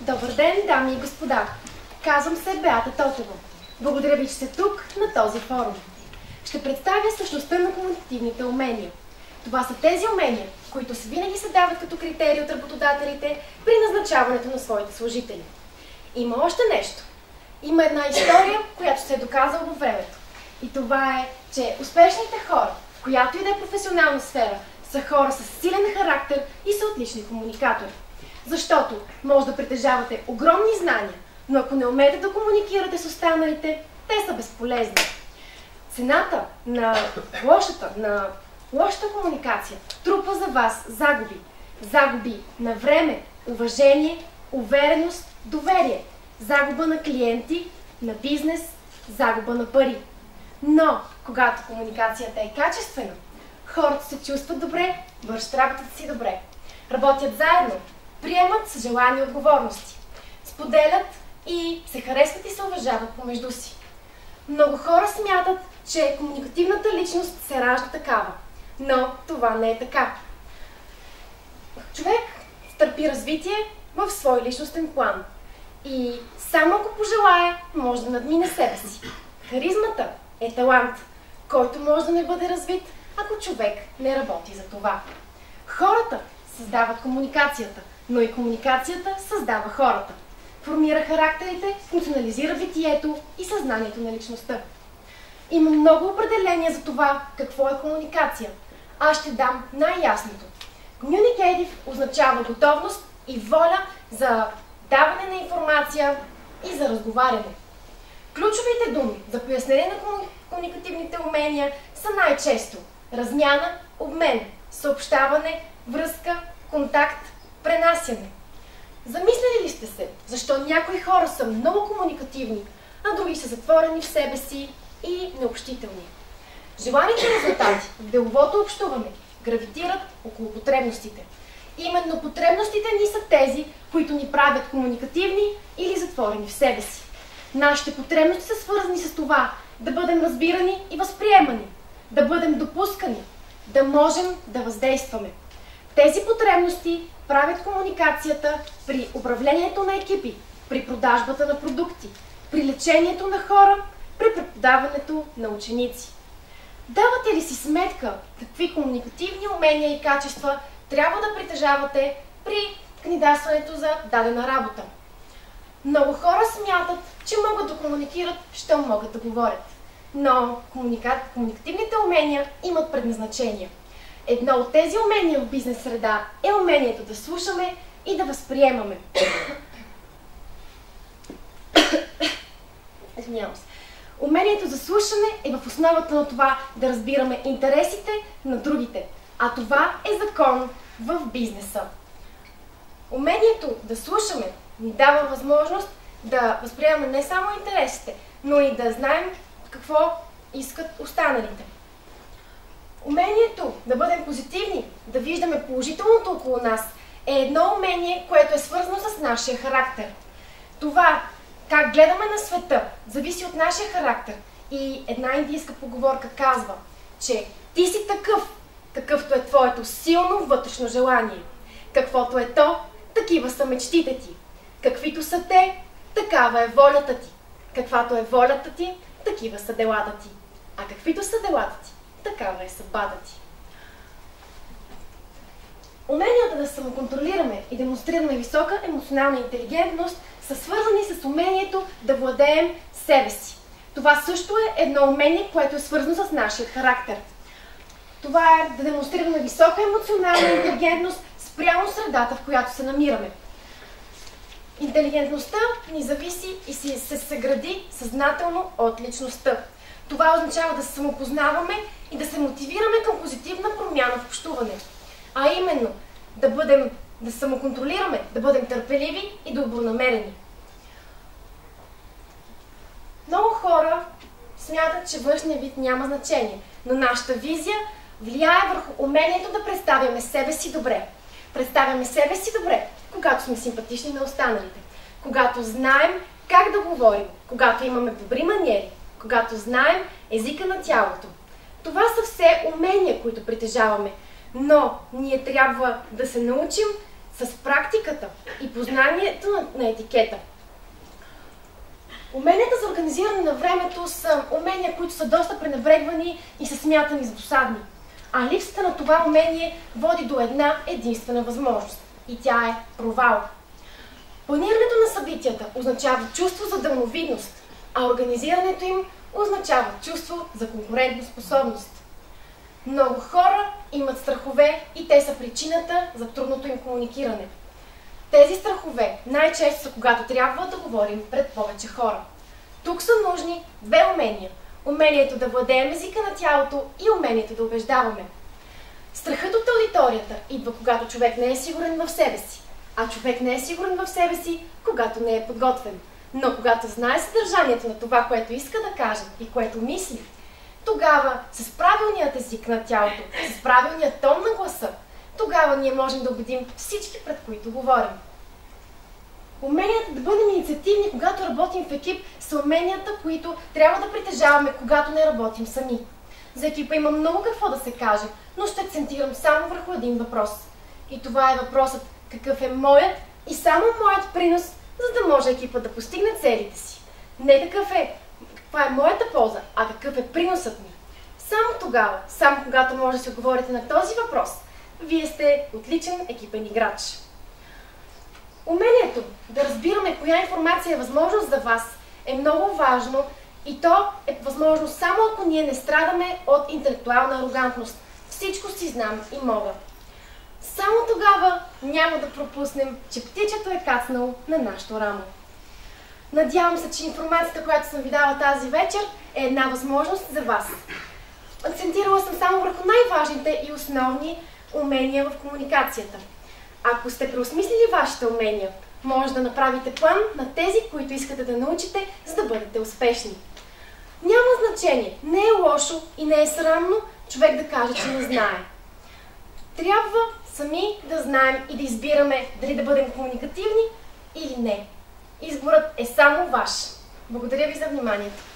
Добър ден, дами и господа! Казвам се Беата Тотева. Благодаря ви, че сте тук на този форум. Ще представя същността на комуникативните умения. Това са тези умения, които винаги се дават като критерии от работодателите при назначаването на своите служители. Има още нещо. Има една история, която се е доказала във времето. И това е, че успешните хора, в която и да е професионална сфера, са хора с силен характер и са отлични комуникатори. Защото може да притежавате огромни знания, но ако не умеете да комуникирате с останалите, те са безполезни. Цената на лошата комуникация трупа за вас загуби. Загуби на време, уважение, увереност, доверие. Загуба на клиенти, на бизнес, загуба на пари. Но, когато комуникацията е качествена, хората се чувстват добре, вършат работата си добре. Работят заедно, приемат с желани отговорности, споделят и се харесват и се уважават помежду си. Много хора смятат, че комуникативната личност се ражда такава, но това не е така. Човек търпи развитие в свой личностен план и само ако пожелае, може да надмине себе си. Харизмата е талант, който може да не бъде развит, ако човек не работи за това. Хората създават комуникацията, но и комуникацията създава хората. Формира характерите, функционализира битието и съзнанието на личността. Има много определения за това какво е комуникация. Аз ще дам най-ясното. Communicative означава готовност и воля за даване на информация и за разговаряне. Ключовите думи за пояснение на комуникативните умения са най-често размяна, обмен, съобщаване, връзка, контакт, пренасяне. Замислили ли сте се, защо някои хора са много комуникативни, а други са затворени в себе си и необщителни? Желаните резултати в деловото общуване гравитират около потребностите. Именно потребностите ни са тези, които ни правят комуникативни или затворени в себе си. Нашите потребности са свързани с това да бъдем разбирани и възприемани, да бъдем допускани, да можем да въздействаме. Тези потребности правят комуникацията при управлението на екипи, при продажбата на продукти, при лечението на хора, при преподаването на ученици. Давате ли си сметка какви комуникативни умения и качества трябва да притежавате при кандидатстването за дадена работа? Много хора смятат, че могат да комуникират, щом могат да говорят. Но комуникативните умения имат предназначение. Едно от тези умения в бизнес среда е умението да слушаме и да възприемаме. Умението за слушане е в основата на това да разбираме интересите на другите, а това е закон в бизнеса. Умението да слушаме ни дава възможност да възприемаме не само интересите, но и да знаем какво искат останалите. Умението да бъдем позитивни, да виждаме положителното около нас е едно умение, което е свързано с нашия характер. Това, как гледаме на света, зависи от нашия характер. И една индийска поговорка казва, че ти си такъв, какъвто е твоето силно вътрешно желание. Каквото е то, такива са мечтите ти. Каквито са те, такава е волята ти. Каквато е волята ти, такива са делата ти. А каквито са делата ти, такава е съдбата ти. Уменията да самоконтролираме и демонстрираме висока емоционална интелигентност са свързани с умението да владеем себе си. Това също е едно умение, което е свързано с нашия характер. Това е да демонстрираме висока емоционална интелигентност спрямо средата, в която се намираме. Интелигентността ни зависи и се гради съзнателно от личността. Това означава да се самопознаваме и да се мотивираме към позитивна промяна в общуване. А именно, да самоконтролираме, да бъдем търпеливи и добронамерени. Много хора смятат, че външният вид няма значение, но нашата визия влияе върху умението да представяме себе си добре. Представяме себе си добре, когато сме симпатични на останалите, когато знаем как да говорим, когато имаме добри маниери, когато знаем езика на тялото. Това са все умения, които притежаваме, но ние трябва да се научим с практиката и познанието на етикета. Уменията за организиране на времето са умения, които са доста пренебрегвани и са смятани за досадни. А липсата на това умение води до една единствена възможност. И тя е провал. Планирането на събитията означава чувство за далновидност, а организирането им означава чувство за конкурентоспособност. Много хора имат страхове и те са причината за трудното им комуникиране. Тези страхове най-често са когато трябва да говорим пред повече хора. Тук са нужни две умения. Умението да владеем езика на тялото и умението да убеждаваме. Страхът от аудиторията идва, когато човек не е сигурен в себе си, а човек не е сигурен в себе си, когато не е подготвен. Но когато знае съдържанието на това, което иска да каже и което мисли, тогава с правилният език на тялото, с правилният тон на гласа, тогава ние можем да убедим всички, пред които говорим. Уменията да бъдем инициативни, когато работим в екип, са уменията, които трябва да притежаваме, когато не работим сами. За екипа има много какво да се каже, но ще акцентирам само върху един въпрос. И това е въпросът: какъв е моят и само моят принос, за да може екипът да постигне целите си. Не каква е моята полза, а какъв е приносът ми. Само тогава, само когато може да си отговорите на този въпрос, вие сте отличен екипен играч. Умението да разбираме коя информация е възможност за вас е много важно и то е възможно само ако ние не страдаме от интелектуална арогантност. Всичко си знам и мога. Само тогава няма да пропуснем, че птичето е кацнало на нашето рамо. Надявам се, че информацията, която съм ви дала тази вечер, е една възможност за вас. Акцентирала съм само върху най-важните и основни умения в комуникацията. Ако сте преосмислили вашите умения, може да направите план на тези, които искате да научите, за да бъдете успешни. Няма значение, не е лошо и не е срамно човек да каже, че не знае. Трябва сами да знаем и да избираме дали да бъдем комуникативни или не. Изборът е само ваш. Благодаря ви за вниманието.